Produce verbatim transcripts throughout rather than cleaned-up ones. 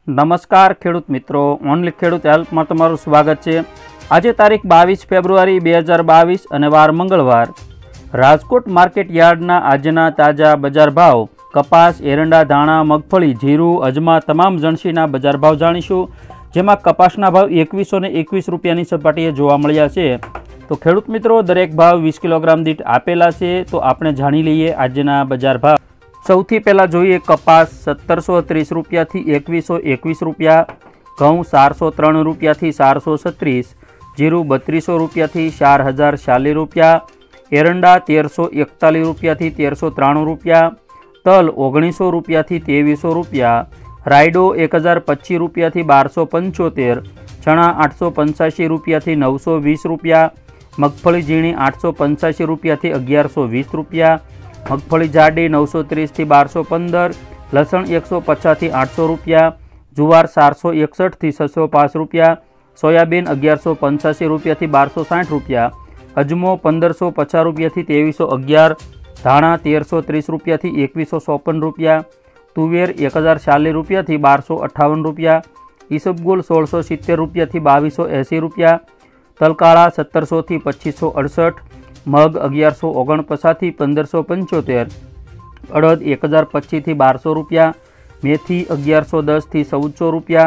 नमस्कार खेडूत मित्रों, only खेडूत help में तमारुं स्वागत है। आज तारीख बावीस फेब्रुआरी बे हज़ार बावीस अने वार मंगलवार। राजकोट मार्केट यार्डना आजना ताजा बजार भाव कपास, एरंडा, धाणा, मगफળી, जीरु, अजमा तमाम जणसीना बजार भाव जाणीशुं। जेमां कपासना भाव एकवीसो ने एकवीस रूपियानी सपाटीए जोवा मळ्या छे। तो खेडूत मित्रों, दरेक भाव वीस किलोग्राम दीठ आपेला छे। तो आपणे जाणी लईए आजना बजार भाव। सौथी पहला जोईए कपास सत्तर सौ तीस रुपया थी एकवीसो एकवीस रुपया, घऊँ चार सौ त्रण रुपया थी चार सौ छत्रीस, जीरु बत्रीसो रुपया थी चार हज़ार चालीस रुपया, एरंडा तेर सौ एकतालीस रुपया थी तेर सौ त्राणु रुपया, तल ओगनीसो रुपया थी तेवीसो रुपया, रायडो एक हज़ार पच्चीस रुपया थी बार सौ पंचोतेर, चना आठ सौ पंचाशी रुपया थी नौ सौ वीस रुपया, मगफળી झीणी आठ सौ पंचाशी रुपया थी अगियार सौ वीस रुपया, मगफળી जाडी नौ सौ तीस थी बार सौ पंदर, लसण एक सौ पचास थी आठ सौ रुपया, जुवार चार सौ एकसठ थी छ सौ पांच रुपया, सोयाबीन अगियार सौ पंचासी रुपया थी बार सौ साठ रुपया, अजमो पंदर सौ पचास रुपया थी तेवीसो अगियार, धाणा तेर सौ तीस रुपया थी एकवीसो चौपन रुपया, तुवेर एक हज़ार चालीस रुपया थी बार सौ अठावन रुपया, ईसबगुल सोल सौ सित्तेर रुपया थी बावीसो एसी रुपया, तलकाड़ा सत्तर सौ थी पच्चीस सौ अड़सठ, मग अगियार सौ ओगणपचास थी पंदर सौ पंचोतेर, अड़द एक हज़ार पच्चीस थी बार सौ रुपया, मेथी अगियार सौ दस थी चौदह सौ रुपया,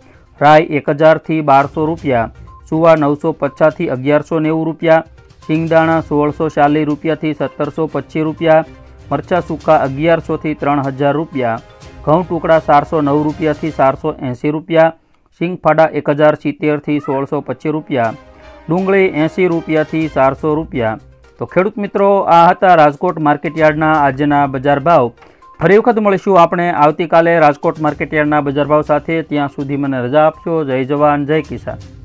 राय एक हज़ार थी बार सौ रुपया, सुवा नौ सौ पचास थी अगियार सौ नेव रुपया, सींगदाणा सोल सौ चालीस रुपया थी सत्तर सौ पच्चीस रुपया, मरचा सूका अगियार सौ थी त्रण हज़ार रुपया, घऊँ टुकड़ा चार सौ नौ रुपया थी चार सौ एंसी रुपया, सींगफाड़ा एक हज़ार सीतेर थी सोल सौ पच्चीस रुपया, डूंगળી एंसी रुपया थी चार सौ रुपया। तो खेडूत मित्रों, आ हता राजकोट मार्केट यार्डना आजना बजार भाव। फरी वखत मळीशुं आपणे आवतीकाले राजकोट मार्केट यार्डना बजार भाव साथे। त्यां सुधी मने रजा आपशो। जय जवान, जय किसान।